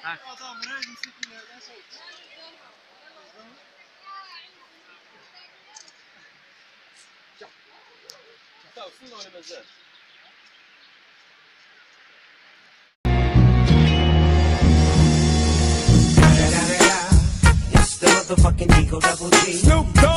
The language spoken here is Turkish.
Ha. It's the motherfucking Eagle Double G. Snoop Dogg.